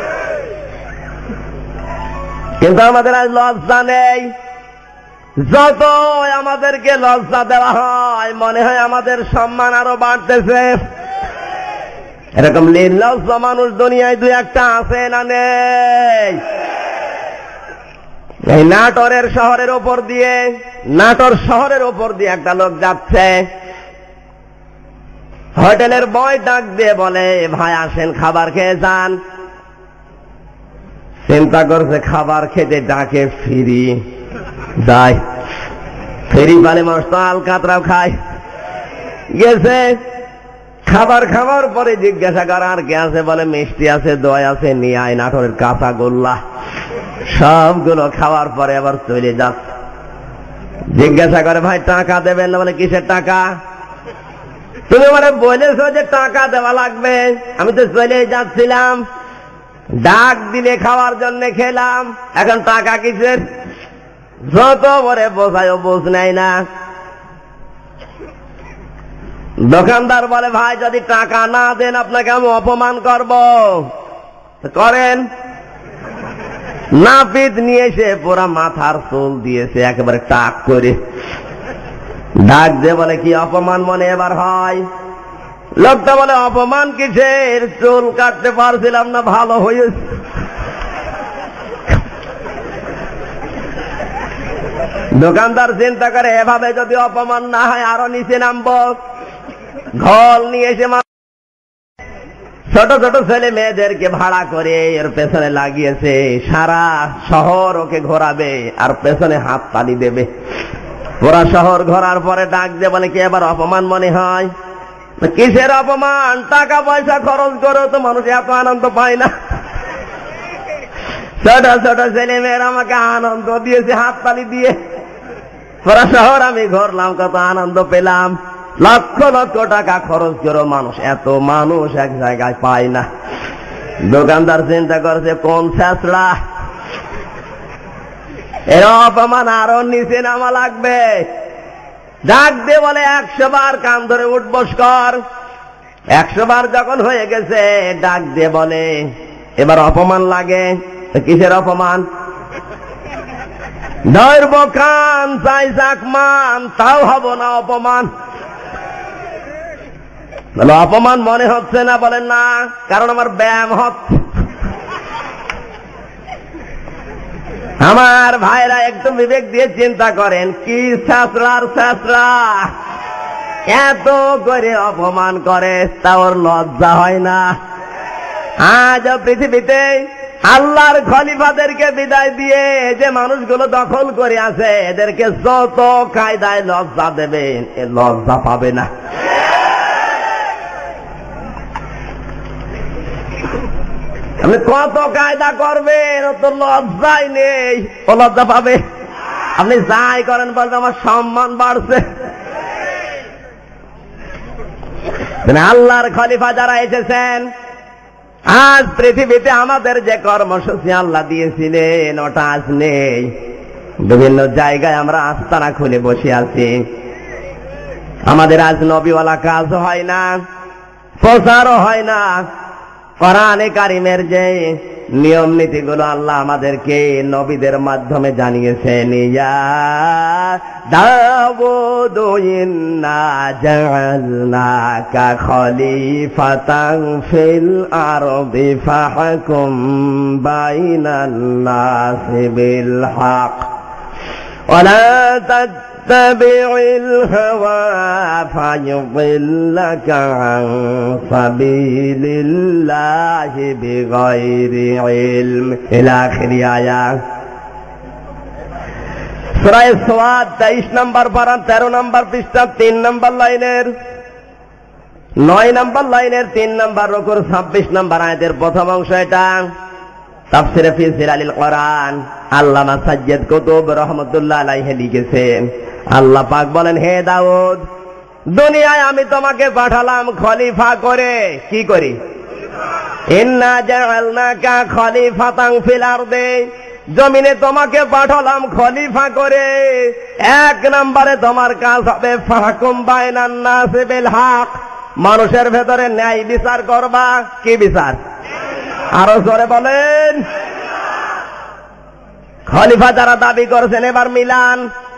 কিন্তু আমাদের আজ লজ্জা নেই। যত আমাদেরকে লজ্জা দেওয়া হয় মনে হয় আমাদের সম্মান আরো বাড়তেছে। এরকম নির্লজ্জ মানুষ দুনিয়ায় দুই একটা আছে না নেই? এই নাটোরের শহরের উপর দিয়ে, নাটোর শহরের উপর দিয়ে একটা লোক যাচ্ছে, হোটেলের বয় ডাক দিয়ে বলে, ভাই আসেন খাবার খেয়ে যান। চিন্তা করছে খাবার খেতে ডাকে, ফিরি যায়, ফেরি পালে মানুষ তো আল কাতরাও খায়। গেছে খাবার খাবার পরে জিজ্ঞাসা করে আর কে আছে, বলে মিষ্টি আছে, দই আছে, নিয়ে আয় নাটোরের কাঁচা গোল্লা। সবগুলো খাওয়ার পরে আবার চলে যাচ্ছে। জিজ্ঞাসা করে ভাই টাকা দেবেন না? বলে কিসের টাকা? তুমি মানে বলেছো যে টাকা দেওয়া লাগবে, আমি তো চলে যাচ্ছিলাম, ডাক দিলে খাওয়ার জন্য খেলাম, এখন টাকা কিসের? যত বলে বোঝায় বোঝ নেয় না। দোকানদার বলে ভাই যদি টাকা না দেন আপনাকে আমি অপমান করব। করেন। নাপিত নিয়ে এসে পুরা মাথার চুল দিয়েছে একেবারে টাক করে। ডাক দিয়ে বলে কি অপমান মনে এবার হয়? লোকটা বলে অপমান কিসের, চুল কাটতে পারছিলাম না, ভালো হয়েছে। দোকানদার চিন্তা করে এভাবে যদি অপমান না হয় আরো নিচে নামবো। ঘর নিয়ে এসে ছোট ছোট ছেলে মেয়েদেরকে ভাড়া করে এর পেছনে লাগিয়েছে, সারা শহর ওকে ঘোরাবে আর পেছনে হাত তালি দেবে। পুরা শহর ঘোরার পরে ডাক দিয়ে বলে কি এবার অপমান মনে হয়? কিসের অপমান? টাকা পয়সা খরচ করে তো মানুষ এত আনন্দ পায় না। ছোট ছোট ছেলে মেয়েরা আমাকে আনন্দ দিয়েছে হাত তালি দিয়ে। পুরা শহর আমি ঘুরলাম, কত আনন্দ পেলাম। লক্ষ লক্ষ টাকা খরচ করে মানুষ এত মানুষ এক জায়গায় পায় না। দোকানদার চিন্তা করছে কোন ছেঁচড়া, এর অপমান আরো নিচে নামা লাগবে। ডাক দিয়ে বলে একশো বার কান ধরে উঠবস কর। একশো বার যখন হয়ে গেছে ডাক দিয়ে বলে এবার অপমান লাগে। কিসের অপমান? ধরব কান চাই চাকমান, তাও হব না অপমান। বলে অপমান মনে হচ্ছে না? বলেন না, কারণ আমার ব্যায়াম হচ্ছে। আমার ভাইরা একটু বিবেক দিয়ে চিন্তা করেন, কি শাস্ত্রার শাস্ত্রা এত করে অপমান করে, তা ওর লজ্জা হয় না? আজ পৃথিবীতে আল্লাহর খলিফাদেরকে বিদায় দিয়ে যে মানুষগুলো দখল করে আছে, এদেরকে যত কায়দায় লজ্জা দেবেন এ লজ্জা পাবে না। আপনি কত কায়দা করবেন, ও তো লজ্জাই নেই, ও লজ্জা পাবে? আপনি যাই করেন বলতে আমার সম্মান বাড়ছে। আল্লাহর খলিফা যারা এসেছেন, আজ পৃথিবীতে আমাদের যে কর্মসূচি আল্লাহ দিয়েছিলেন ওটা আজ নেই। বিভিন্ন জায়গায় আমরা আস্তানা খুলে বসে আছি, আমাদের আজ নবীওয়ালা কাজ হয় না, প্রচারও হয় না। কোরআনে কারিমের যে নিয়ম নীতিগুলো আল্লাহ আমাদেরকে নবীদের মাধ্যমে জানিয়েছেন, ইয়া দাউদু ইন্না জাআলনাকা খলিফাতান ফিল আরদি ফাহকুম বাইনান নাসি বিল হক ওয়া লা تتبع الهوى فيضلك عن سبيل الله بغير علم إلى آخر آية। সূরা সাদ তেইশ নম্বর পারা তেরো নম্বর পৃষ্ঠা তিন নম্বর লাইনের নয় নম্বর লাইনের তিন নম্বর রুকুর ছাব্বিশ নম্বর আয়াতের প্রথম অংশ এটা। তাফসীরে ফি জিলালিল কোরআন আল্লামা সাজ্জাদ কুতুব রাহমাতুল্লাহ আলাইহি লিখেছেন, আল্লাহ পাক বলেন, হে দাউদ, দুনিয়ায় আমি তোমাকে পাঠালাম খলিফা করে। কি করি? ইন্না জাআলনাকা খলিফাতান ফিল আরদি, জমিনে তোমাকে পাঠালাম খলিফা করে। এক নম্বরে তোমার কাজ হবে ফাহকুম বাইনান নাসি বিল হক, মানুষের ভেতরে ন্যায় বিচার করবা। কি বিচার? আরো জোরে বলেন। খলিফা যারা দাবি করছেন এবার মিলান,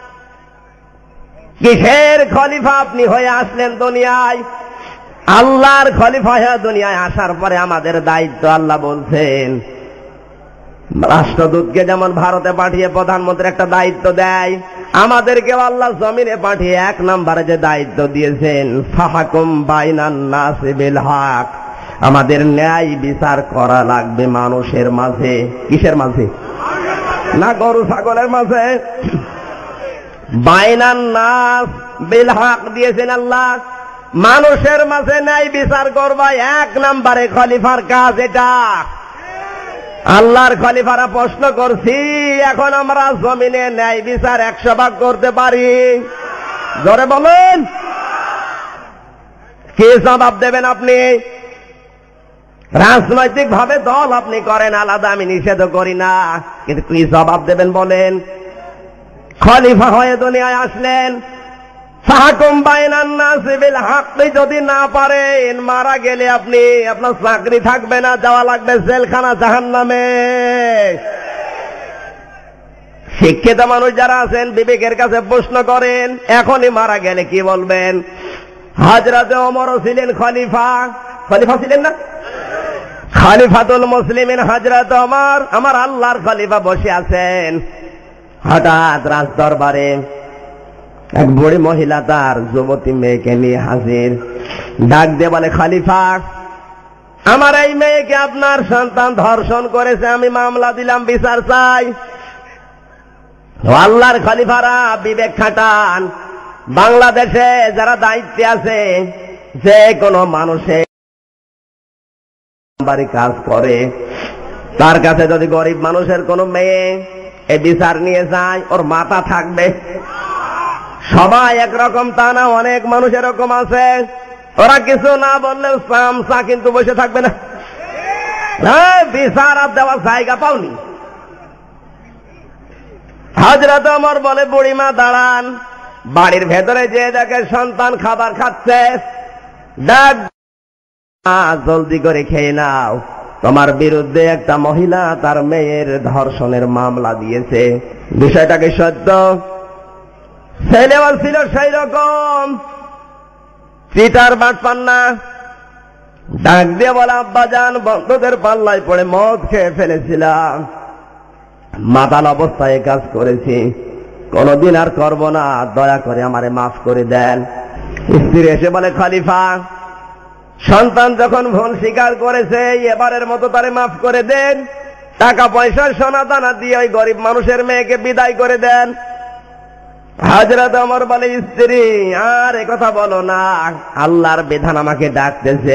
কিসের খলিফা আপনি হয়ে আসলেন দুনিয়ায়? আল্লাহর খলিফা হয়ে দুনিয়ায় আসার পরে আমাদের দায়িত্ব, আল্লাহ বলছেন, রাষ্ট্রদূতকে যেমন ভারতে পাঠিয়ে প্রধানমন্ত্রী একটা দায়িত্ব দেয়, আমাদেরকেও আল্লাহ জমিনে পাঠিয়ে এক নম্বরে যে দায়িত্ব দিয়েছেন, ফাহকুম বাইনান নাসি বিল হক, আমাদের ন্যায় বিচার করা লাগবে মানুষের মাঝে। কিসের মাঝে? না গরু ছাগলের মাঝে। বাইনান নাস বিল হক দিয়েছেন আল্লাহ, মানুষের মাঝে ন্যায় বিচার করবা। এক নম্বরে খলিফার কাজ এটা। আল্লাহর খলিফারা প্রশ্ন করছি, এখন আমরা জমিনে ন্যায় বিচার একশো ভাগ করতে পারি? জোরে বলেন। কি জবাব দেবেন আপনি? রাজনৈতিক ভাবে দল আপনি করেন আলাদা, আমি নিষেধ করি না, কিন্তু কি জবাব দেবেন বলেন? খলিফা হয়ে দুনিয়ায় আসলেন, ফাহকুম বাইনান নাসি বিল হক যদি না পারেন, মারা গেলে আপনি আপনার চাকরি থাকবে না, যাওয়া লাগবে জেলখানা জাহান্নামে। শিক্ষিত মানুষ যারা আছেন বিবেকের কাছে প্রশ্ন করেন, এখনই মারা গেলে কি বলবেন? হযরতে ওমরও ছিলেন খলিফা। খলিফা ছিলেন না? খলিফাতুল মুসলিমিন হযরত ওমর, আমার আল্লাহর খলিফা বসে আছেন। হঠাৎ রাজ দরবারে এক বুড়ি মহিলা তার যুবতী মেয়েকে নিয়ে হাজির। ডাক দিয়ে বলে, খলিফা, আমার এই মেয়েকে আপনার সন্তান ধর্ষণ করেছে, আমি মামলা দিলাম, বিচার চাই। আল্লাহর খলিফারা বিবেক খাটান। বাংলাদেশে যারা দায়িত্বে আছে, যে কোনো মানুষের বাড়ি কাজ করে, তার কাছে যদি গরিব মানুষের কোনো মেয়ে এই বিচার নিয়ে যায়, ওর মাথা থাকবে। সবাই একরকম তা না, অনেক মানুষ এরকম আছে, ওরা কিছু না বললেও চামচা কিন্তু বসে থাকবে না। বিচার আর দেওয়ার জায়গা পাওনি। হযরত ওমর বলে, বুড়িমা দাঁড়ান। বাড়ির ভেতরে যে দেখে সন্তান খাবার খাচ্ছে, ডাক, জলদি করে খেয়ে নাও, তোমার বিরুদ্ধে একটা মহিলা তার মেয়ের ধর্ষণের মামলা দিয়েছে। বিষয়টাকে সত্য? ছেলেও ছিল সেই রকম চিটার বাটপান না। ডাক দিয়ে বলে, আব্বাজান, বন্ধুদের পাল্লায় পড়ে মদ খেয়ে ফেলেছিলাম, মাতাল অবস্থায় কাজ করেছি, কোনদিন আর করব না, দয়া করে আমারে মাফ করে দেন। স্ত্রী এসে বলে, খলিফা, সন্তান যখন ভুল স্বীকার করেছে, এবারের মতো তারে মাফ করে দেন, টাকা পয়সা সোনা দানা দিয়ে ওই গরিব মানুষের মেয়েকে বিদায় করে দেন। হযরত ওমর বলে, স্ত্রী, আর এ কথা বলো না, আল্লাহর বিধান আমাকে ডাকতেছে।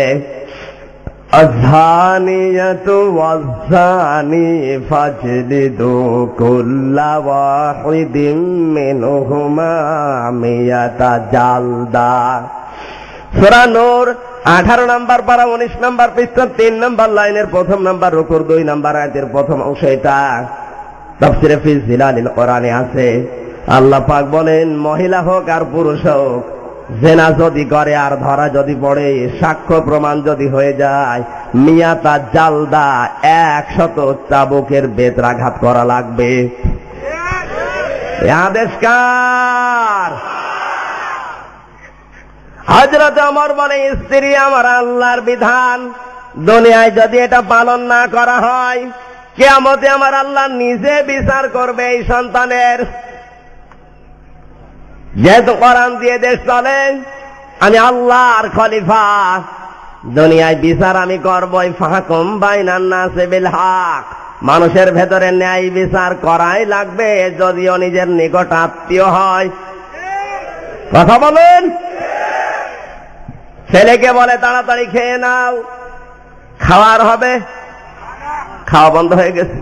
আযানিয়াতু ওয়াযানি ফাজলিদু কুল্লা ওয়াহিদিম মিনহুমা মিয়াতা জালদা। সূরা নূর আঠারো নম্বর পারা উনিশ নম্বর পৃষ্ঠা তিন নম্বর লাইনের প্রথম নম্বর রুকুর দুই নম্বর আয়াতের প্রথম অংশ এটা। তাফসীরে ফি জিলালিল কোরআনে আছে, আল্লাহ পাক বলেন মহিলা হোক আর পুরুষ হোক জেনা যদি করে আর ধরা যদি পড়ে, সাক্ষ্য প্রমাণ যদি হয়ে যায়, মিয়াতা জালদা একশত চাবুকের বেত্রাঘাত করা লাগবে। আদেশ কার? হযরত ওমর বলে, স্ত্রী আমার আল্লাহর বিধান, দুনিয়ায় যদি এটা পালন না করা হয়, কিয়ামতে আমার আল্লাহ নিজে বিচার করবে এই সন্তানের। যেহেতু কোরআন দিয়ে দেশ চলে, আমি আল্লাহর খলিফা, দুনিয়ায় বিচার আমি করবই। ফাহকুম বাইনান নাসি বিল হক, মানুষের ভেতরে ন্যায় বিচার করাই লাগবে, যদিও নিজের নিকট আত্মীয় হয়। কথা বলেন। ছেলেকে বলে তাড়াতাড়ি খেয়ে নাও, খাওয়ার হবে, খাওয়া বন্ধ হয়ে গেছে।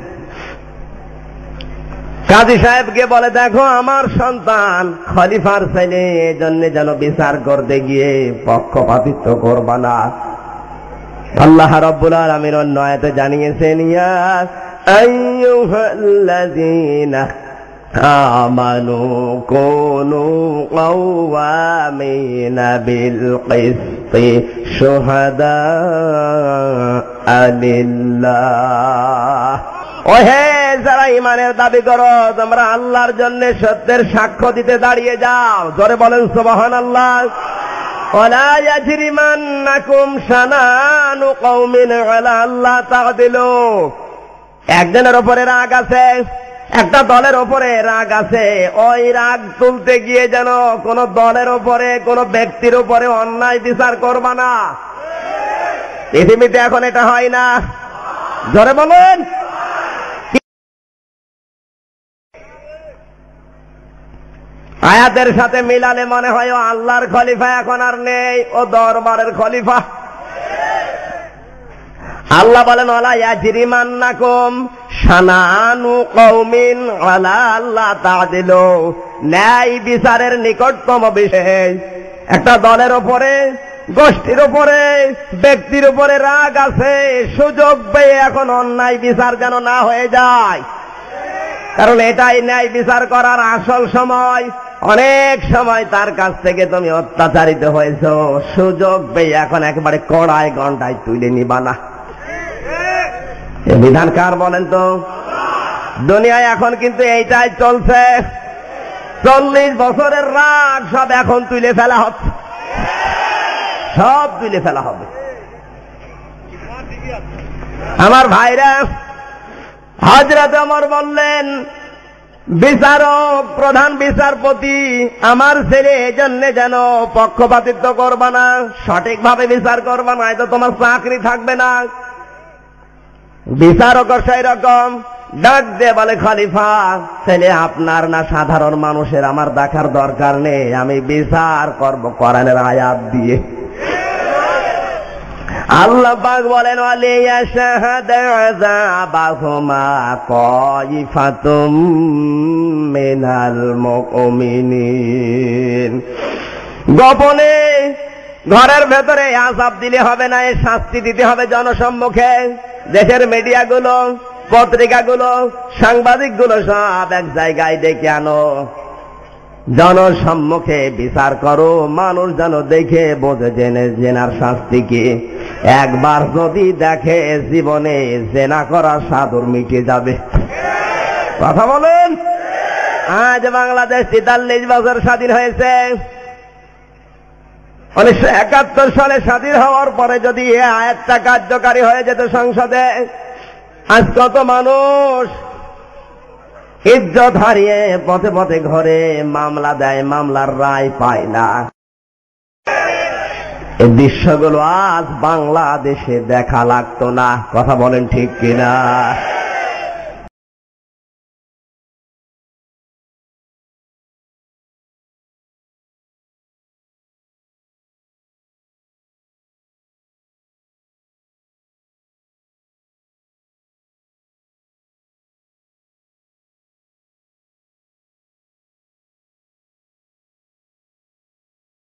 কাজী সাহেবকে বলে, দেখো আমার সন্তান খলিফার ছেলে, এজন্য যেন বিচার করতে গিয়ে পক্ষপাতিত্ব করবা না। আল্লাহ রাব্বুল আলামিন অন্য আয়াতে জানিয়েছেন, ইয়া আইয়ুহাল্লাযীনা আমানু কুনু কাওয়ামিনা বিল কিসতি শুহাদা লিল্লাহ। ওহে যারা ঈমানের দাবি করো, তোমরা আল্লাহর জন্য সত্যের সাক্ষ্য দিতে দাঁড়িয়ে যাও। জোরে বলেন সুবহানাল্লাহ। ওয়ালা ইয়াজরিমান্নাকুম শানানু কওমিন আলা আল্লাহ তা'দিলু। একজনের উপরে রাগ আছে, একটা দলের উপরে রাগ আছে, ওই রাগ তুলতে গিয়ে যেন কোন দলের উপরে কোন ব্যক্তির উপরে অন্যায় বিচার করবা না। পৃথিবীতে এখন এটা হয় না। জোরে বলেন। আয়াতের সাথে মিলালে মনে হয় ও আল্লাহর খলিফা এখন আর নেই, ও দরবারের খলিফা। আল্লাহ বলেন, ওয়ালা ইয়াজরিমান্নাকুম শানানু কওমিন আলা আল্লাহ তা'দিলু। ন্যায় বিচারের নিকটতম বিষয়, একটা দলের উপরে, গোষ্ঠীর উপরে, ব্যক্তির উপরে রাগ আছে, সুযোগ পেয়ে এখন অন্যায় বিচার যেন না হয়ে যায়, কারণ এটাই ন্যায় বিচার করার আসল সময়। অনেক সময় তার কাছ থেকে তুমি অত্যাচারিত হয়েছ, সুযোগ পেয়ে এখন একেবারে কড়ায় গন্ডায় তুলে নিবা না। বিধান কার বলেন তো? দুনিয়ায় এখন কিন্তু এইটাই চলছে। চল্লিশ বছরের রাগ সব এখন তুলে ফেলা হচ্ছে, সব তুলে ফেলা হবে। আমার ভাইরা, হযরত ওমর বললেন, বিচারক, প্রধান বিচারপতি আমার ছেলে, এজন্য যেন পক্ষপাতিত্ব করবা না, সঠিকভাবে বিচার করবা না, তো তোমার চাকরি থাকবে না। বিচারক সেই রকম ডাক দিয়ে বলে, খলিফা ছেলে আপনার না সাধারণ মানুষের, আমার দেখার দরকার নেই, আমি বিচার করব কোরআনের আয়াত দিয়ে। আল্লাহ পাক বলেন, ওয়ালিয়াশহাদা আযাবাহুমা তাইফাতুম মিনাল মুমিনিন। গোপনে ঘরের ভেতরে আযাব দিলে হবে না, এর শাস্তি দিতে হবে জনসম্মুখে। দেশের মিডিয়াগুলো, পত্রিকাগুলো, সাংবাদিকগুলো সব এক জায়গায় ডেকে আনো, জনসম্মুখে বিচার করো, মানুষ যেন দেখে বোঝে জেনে জেনার শাস্তি কি। একবার যদি দেখে জীবনে জেনা করার সাদর মিটে যাবে। কথা বলেন। আজ বাংলাদেশ তেতাল্লিশ বছর স্বাধীন হয়েছে। উনিশশো একাত্তর সালে স্বাধীন হওয়ার পরে যদি এ আয়াতটা কার্যকারী হয়ে যেত সংসদে, আজ কত মানুষ ইজ্জত হারিয়ে পথে পথে ঘরে মামলা দেয়, মামলার রায় পায় না। এই দৃশ্যগুলো আজ বাংলাদেশে দেখা লাগতো না। কথা বলেন ঠিক কিনা?